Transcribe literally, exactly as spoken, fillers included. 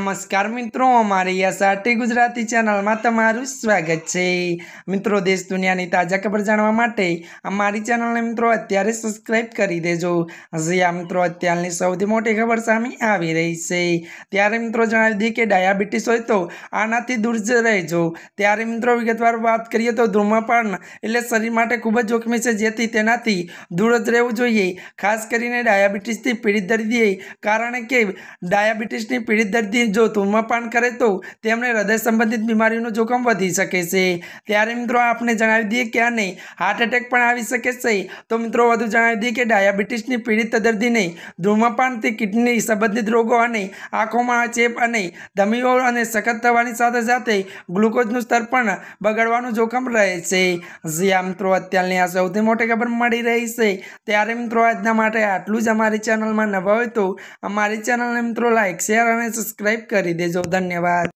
नमस्कार मित्रों, अमारी एसआरटी गुजराती चैनल में तमारुं स्वागत है। मित्रों, देश दुनिया की ताजा खबर जाणवा माटे अमारी चैनल ने मित्रों अत्यारे सब्सक्राइब करी देजो। हजी आ मित्रों अत्याરની સૌથી મોટી ખબર સામે આવી રહી છે। ત્યારે મિત્રો જણાવી દઈએ કે ડાયાબિટીસ હોય તો આનાથી દૂર જ રહેજો। ત્યારે મિત્રો વિગતવાર વાત કરીએ તો ધૂમ્રપાન એટલે શરીર માટે ખૂબ જ જોખમી છે, જેથી તેનાથી દૂર જ રહેવું જોઈએ। ખાસ કરીને ડાયાબિટીસથી પીડિત દર્દીએ, કારણ કે ડાયાબિટીસની પીડિત દર્દી जो धूम्रपान करे तो तेमने हृदय संबंधित बीमारीओनुं जोखम वधी शके छे। त्यारे मित्रों आपने जणावी दीए के आने हार्ट एटेक पण आवी शके छे। तो मित्रों वधु जणावी दीए के डायाबिटीसनी पीड़ित दर्दीने धूम्रपानथी किडनी संबंधित रोगों अने आंखोमां चेप अने धमीओ अने सखत थवानी साथे साथे ग्लूकोजनुं स्तर पण बगड़वानुं जोखम रहे छे। जी आ मित्रों अत्यारनी आ सौथी मोटी खबर मळी रही छे। त्यारे मित्रों आजना माटे आटलुं ज। अमारी चेनलमां नवा होय तो अमारी चेनलने मित्रों लाइक शेर अने सब्सक्राइब करी देजो। धन्यवाद।